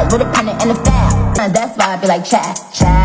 With a pen and a file. That's why I be like, chat, chat.